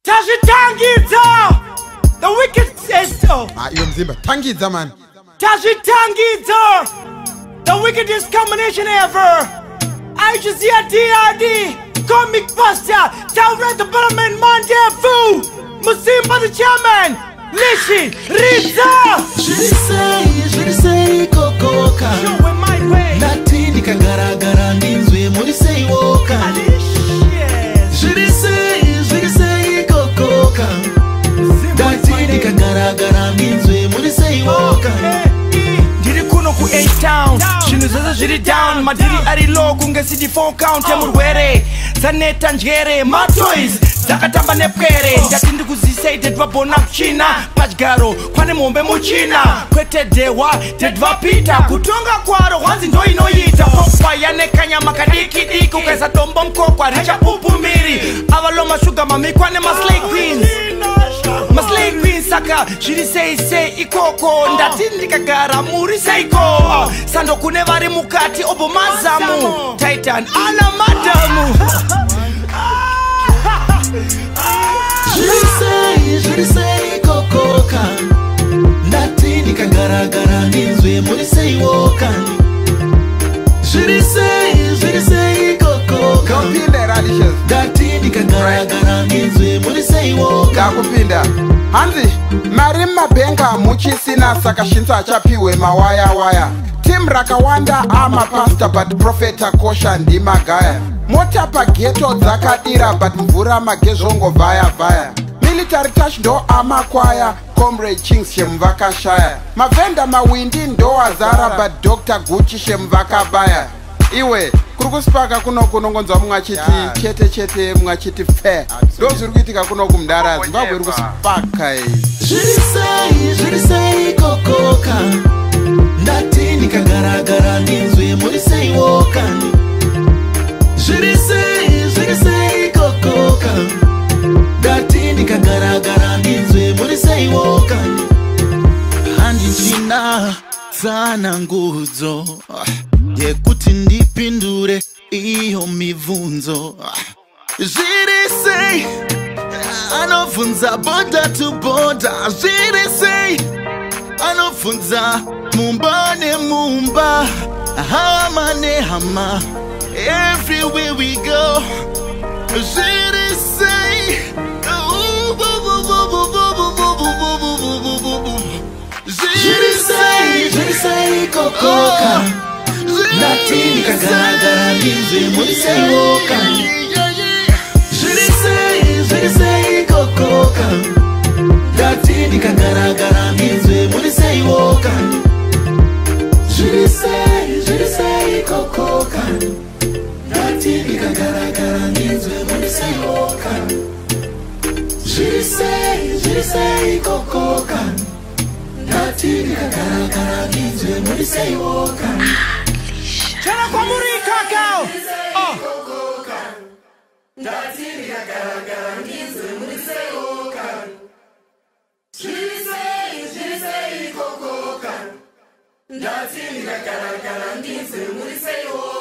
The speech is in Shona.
Tazvitangidza! The wicked sister! Tangidza man. Tazvitangidza! The wickedest combination ever! Aijazia DRD! Comic Buster! Taura the Butterman Mandevu! Musimba the Chairman! Lishi! Rizza! Jirisei kokoka Showing my way! Natini kagaragara ninzwe murisei woka Jirisei kokoka Natini kagaragara ninzwe murisei woka Ndiri kuno ku A-Town Zvinhu zvose zviri down Madiri ari low kunge city 4 count Yemurwere Zaneta njere Matoys Dzakatamba nepwere Ndati ndikuzisei dedvabona kuchina Padyaro kwane mombe muchina Kwete dewa dedvapita Kutonga kwaro hwanzi ndo inoita Pokwa yanekanyama kadiki Ukaisa dombo mkokwa richapupumiri Avaloma sugar mamikwa ne maslay queens Maslay queens saka zviri ikoko Ndati ndikagara muri seiko Sando kune vari mukati obo mazamu Titan ana madamu Jirisei kokoka Natini kagaragara ninzwe murisei woka Jirisei kokoka Natini kagaragara ninzwe murisei woka Kupinda hanzi mari mumabhenga muchisina saka shinzo achapiwe mawaya tim rakawanda amapasta but prophet akosha ndimagaya mota pageto dzakadira but mvura magezvongo vhaya military touch ndo amakwaya comrade chings shemuvakashaya mavhenda mawindi ndo azara but dr guchi shemuvakabaya iwe kuri kusipaka kuno kunongonzwa mumwe achiti chete mumwe achiti fe ndo zviri kuitika kuno kumudara zimbabwe iri kusipaka Jirisei kokoka Natini kagaragara ninzwe murisei woka Jirisei kokoka Natini kagaragara ninzwe murisei woka Handi china sana nguzo Yekuti ndipindure iyo mivunzo Jirisei Anofunza boda to boda Jirisei Anofunza mumba ne mumba Hama ne hama Everywhere we go Jirisei Jirisei kokoka Natini kagaragara ninzwe murisei woka Jirisei kokoka Natini kagaragara ninzwe murisei woka Jirisei kokoka Natini kagaragara ninzwe murisei woka Jirisei kokoka Natini kagaragara ninzwe murisei woka Chana kwa muri kakao Natini kagaragara ninzwe murisei woka Jirisei kokoka Natini kagaragara ninzwe murisei woka